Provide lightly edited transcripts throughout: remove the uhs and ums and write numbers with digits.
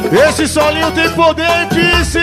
Esse solinho tem poder que se...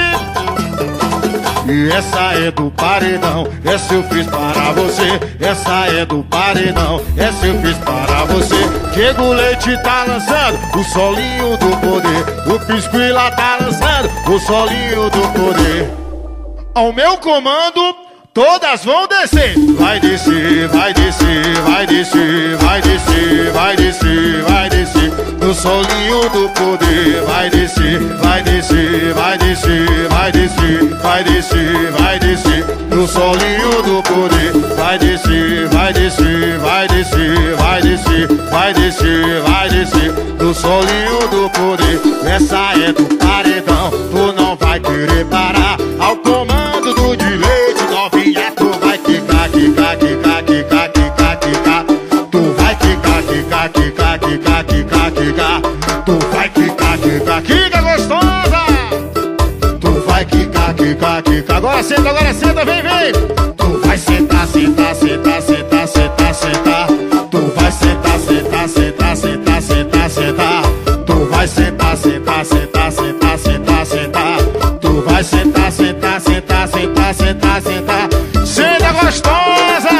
E essa é do paredão, essa eu fiz para você. Essa é do paredão, essa eu fiz para você. Diego Leite tá lançando o solinho do poder. O Pisquila tá lançando o solinho do poder. Ao meu comando, todas vão descer. Vai descer, vai descer, vai descer, vai descer, vai descer, vai descer. No solinho do poder. Vai descer, vai descer, vai descer, vai descer, vai descer, vai descer. No solinho do poder. Vai descer, vai descer, vai descer, vai descer, vai descer, vai descer. No solinho do poder. Essa é do paredão, tu não vai querer parar. Ao comando do de leite, novinha, tu vai quicar, quicar, quicar, quicar, quicar, quicar. Tu vai quicar, quicar, quicar, quicar, quicar, quicar. Tu vai quicar, quicar, quica gostosa. Tu vai quicar, quicar, quicar. Agora senta, vem, vem. Tu vai sentar, sentar, sentar, sentar, sentar, sentar. Tu vai sentar, sentar, sentar, sentar, sentar, sentar. Tu vai sentar, sentar, sentar, sentar, sentar, sentar. Tu vai sentar, sentar, sentar, sentar, sentar, sentar. Senta gostosa.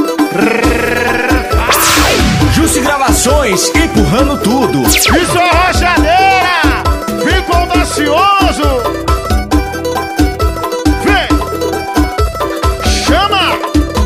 Jussi Gravações, empurrando tudo. Isso é rochadeira. Fica audacioso. Vem. Chama.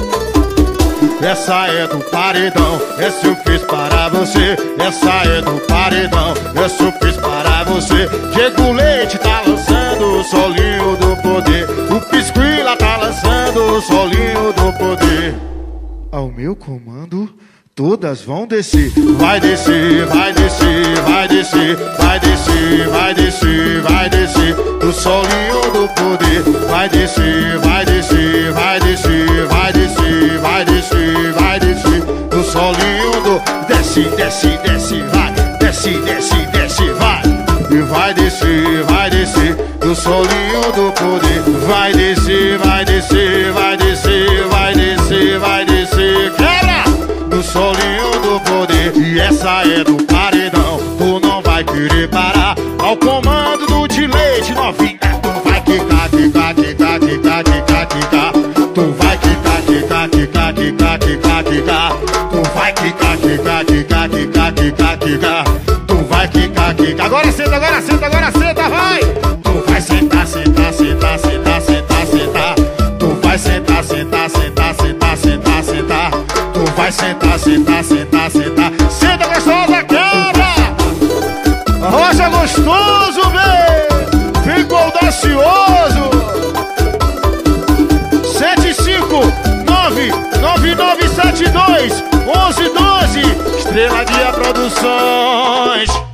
Essa é do paredão, essa eu fiz para você. Essa é do paredão, essa eu fiz para você. Diego Leite tá lançando o solinho do poder. O Pisquila tá lançando o solinho do poder. Ao meu comando, todas vão descer. Vai descer, vai descer, vai descer, vai descer, vai descer, vai descer. No solinho do poder. Vai descer, vai descer, vai descer, vai descer, vai descer, vai descer. No solinho do... Desce, desce, desce, vai. Desce, desce, desce, vai. E vai descer, vai descer. No solinho do poder. Vai descer, vai descer, vai descer, vai descer, vai descer. Quebra! No solinho do poder. E essa é do paredão, tu não vai querer parar. Ao comando do de leite, novinha, tu vai quicar, quicar, quicar, quicar, quicar, quicar. Tu vai quicar, quicar, quicar, quicar, quicar, quicar. Tu vai quicar, quicar, quicar, quicar, quicar, quicar. Tu vai quicar, quicar. Agora senta, agora senta, agora senta, vai. Tu vai sentar, sentar, sentar, sentar, sentar, sentar. Tu vai sentar, sentar, sentar, sentar, sentar, sentar. Tu vai sentar, sentar, sentar, sentar. Senta gostosa, quebra! Rocha gostoso, vem! Fica audacioso! 759-9972-1112 Estrela Guia Produções.